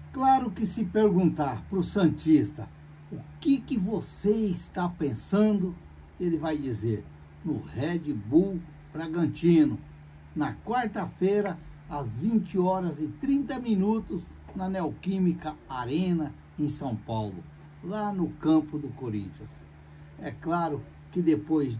Claro que se perguntar para o santista o que você está pensando, ele vai dizer no Red Bull Bragantino, na quarta-feira, às 20 horas e 30 minutos, na Neoquímica Arena, em São Paulo, lá no campo do Corinthians. É claro que depois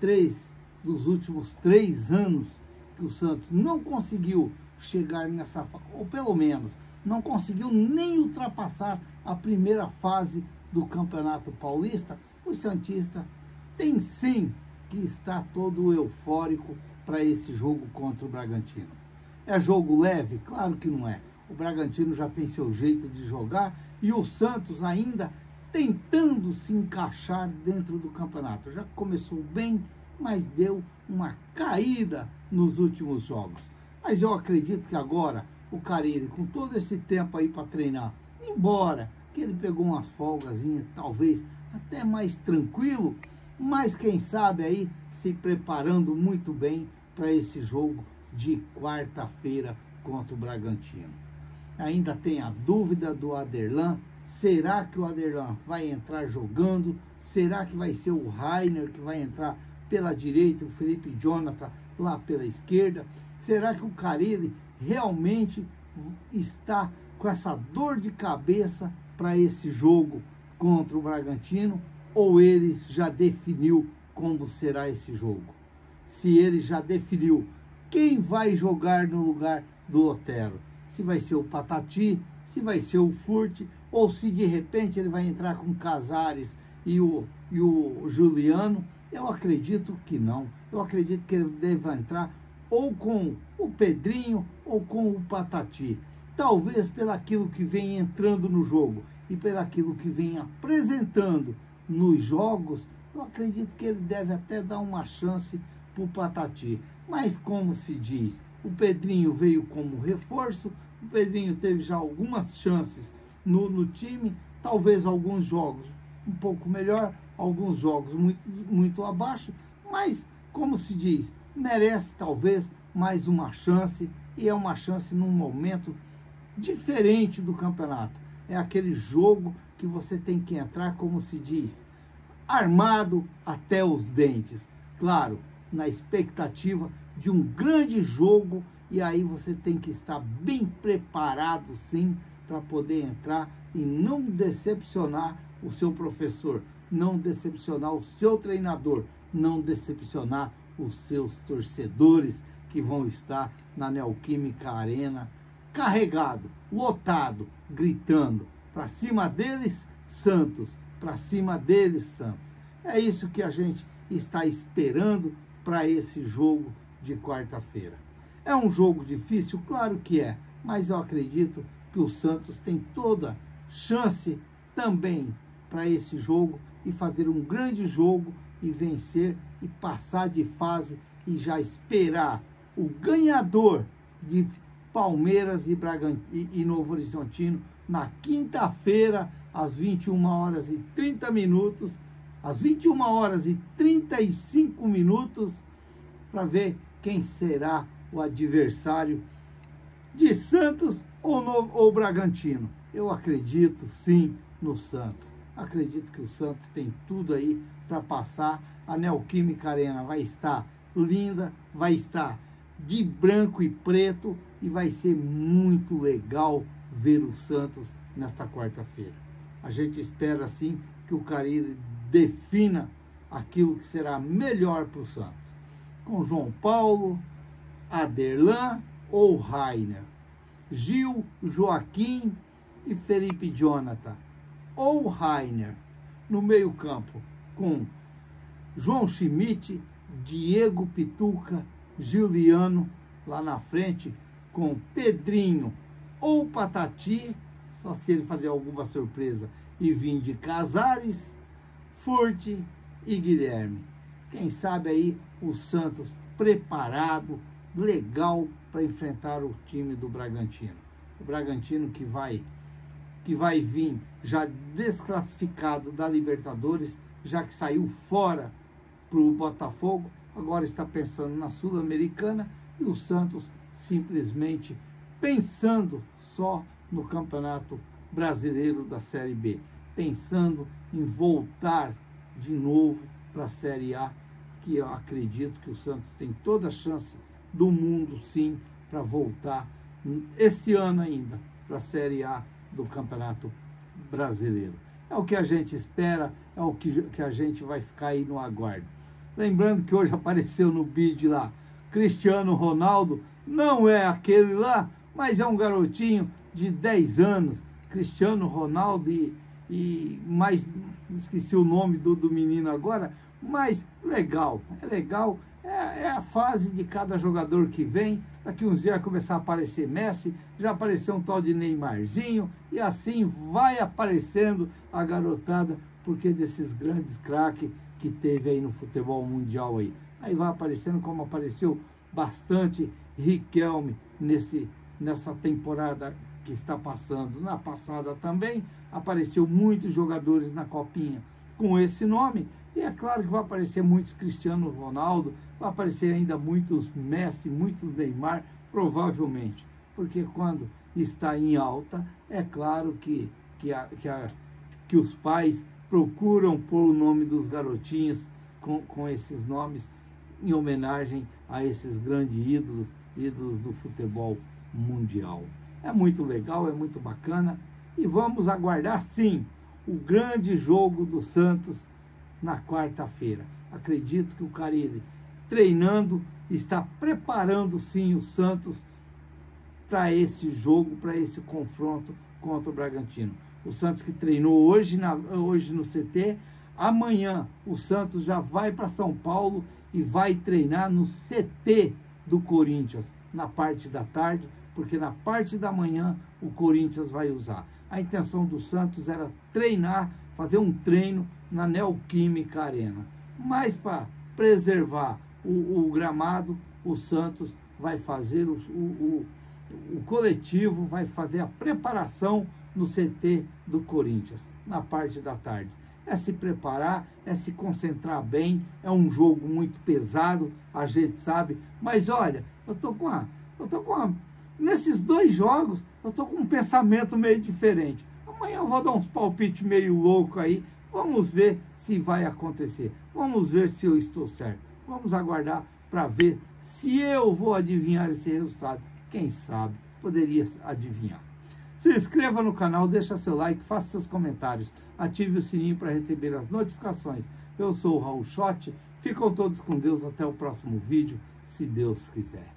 dos últimos 3 anos que o Santos não conseguiu chegar nessa fase, ou pelo menos não conseguiu nem ultrapassar a primeira fase do Campeonato Paulista, o santista tem sim que estar todo eufórico para esse jogo contra o Bragantino. É jogo leve? Claro que não é. O Bragantino já tem seu jeito de jogar e o Santos ainda tentando se encaixar dentro do campeonato. Já começou bem, mas deu uma caída nos últimos jogos. Mas eu acredito que agora o Carille, com todo esse tempo aí para treinar, embora que ele pegou umas folgazinhas, talvez até mais tranquilo, mas quem sabe aí se preparando muito bem para esse jogo de quarta-feira contra o Bragantino. Ainda tem a dúvida do Aderlan. Será que o Aderlan vai entrar jogando? Será que vai ser o Rainer que vai entrar pela direita, o Felipe Jonathan lá pela esquerda? Será que o Carille realmente está com essa dor de cabeça para esse jogo contra o Bragantino? Ou ele já definiu como será esse jogo? Se ele já definiu quem vai jogar no lugar do Otero, se vai ser o Patati, se vai ser o Furt, ou se de repente ele vai entrar com Casares e o Juliano, eu acredito que não. Eu acredito que ele deve entrar ou com o Pedrinho ou com o Patati. Talvez pelaquilo que vem entrando no jogo e pelaquilo que vem apresentando nos jogos, eu acredito que ele deve até dar uma chance para o Patati. Mas como se diz, o Pedrinho veio como reforço, o Pedrinho teve já algumas chances no time, talvez alguns jogos um pouco melhor, alguns jogos muito abaixo, mas como se diz, merece talvez mais uma chance, e é uma chance num momento diferente do campeonato. É aquele jogo que você tem que entrar, como se diz, armado até os dentes. Claro, na expectativa de um grande jogo, e aí você tem que estar bem preparado sim para poder entrar e não decepcionar o seu professor, não decepcionar o seu treinador, não decepcionar os seus torcedores que vão estar na Neoquímica Arena, carregado, lotado, gritando, para cima deles, Santos, para cima deles, Santos. É isso que a gente está esperando para esse jogo de quarta-feira. É um jogo difícil? Claro que é, mas eu acredito que o Santos tem toda chance também para esse jogo e fazer um grande jogo e vencer e passar de fase e já esperar o ganhador de Palmeiras e Novo Horizontino na quinta-feira, às 21 horas e 30 minutos, às 21 horas e 35 minutos, para ver quem será o adversário de Santos ou Bragantino. Eu acredito sim no Santos. Acredito que o Santos tem tudo aí para passar. A Neoquímica Arena vai estar linda, vai estar de branco e preto e vai ser muito legal ver o Santos nesta quarta-feira. A gente espera sim que o Carille defina aquilo que será melhor para o Santos. Com João Paulo, Aderlan ou Rainer, Gil, Joaquim e Felipe Jonathan, ou Rainer, no meio campo, com João Schmidt, Diego Pituca, Juliano, lá na frente, com Pedrinho ou Patati, só se ele fazer alguma surpresa e vir de Casares, Furt e Guilherme. Quem sabe aí o Santos preparado, legal para enfrentar o time do Bragantino. O Bragantino que vai vir já desclassificado da Libertadores, já que saiu fora para o Botafogo, agora está pensando na Sul-Americana, e o Santos simplesmente pensando só no Campeonato Brasileiro da Série B, pensando em voltar de novo para a Série A, que eu acredito que o Santos tem toda a chance do mundo, sim, para voltar esse ano ainda para a Série A do Campeonato Brasileiro. É o que a gente espera, é o que a gente vai ficar aí no aguardo. Lembrando que hoje apareceu no bid lá, Cristiano Ronaldo, não é aquele lá, mas é um garotinho de 10 anos, Cristiano Ronaldo e mais, esqueci o nome do menino agora, mas legal, é legal, é a fase de cada jogador que vem. Daqui uns dias vai começar a aparecer Messi, já apareceu um tal de Neymarzinho, e assim vai aparecendo a garotada, porque desses grandes craques que teve aí no futebol mundial aí. Aí vai aparecendo como apareceu bastante Riquelme nessa temporada que está passando. Na passada também apareceu muitos jogadores na Copinha com esse nome, e é claro que vai aparecer muitos Cristiano Ronaldo, vai aparecer ainda muitos Messi, muitos Neymar, provavelmente, porque quando está em alta, é claro que os pais procuram pôr o nome dos garotinhos com esses nomes em homenagem a esses grandes ídolos do futebol mundial. É muito legal, é muito bacana, e vamos aguardar sim o grande jogo do Santos na quarta-feira. Acredito que o Carille, treinando, está preparando sim o Santos para esse jogo, para esse confronto contra o Bragantino. O Santos que treinou hoje no CT, amanhã o Santos já vai para São Paulo e vai treinar no CT do Corinthians, na parte da tarde, porque na parte da manhã o Corinthians vai usar. A intenção do Santos era treinar, fazer um treino na Neoquímica Arena. Mas para preservar o gramado, o Santos vai fazer, o coletivo vai fazer a preparação no CT do Corinthians, na parte da tarde. É se preparar, é se concentrar bem, é um jogo muito pesado, a gente sabe, mas olha, nesses dois jogos, eu tô com um pensamento meio diferente. Amanhã eu vou dar uns palpites meio louco aí, vamos ver se vai acontecer, vamos ver se eu estou certo, vamos aguardar para ver se eu vou adivinhar esse resultado. Quem sabe, poderia adivinhar. Se inscreva no canal, deixa seu like, faça seus comentários, ative o sininho para receber as notificações. Eu sou o Raul Schott, ficam todos com Deus, até o próximo vídeo, se Deus quiser.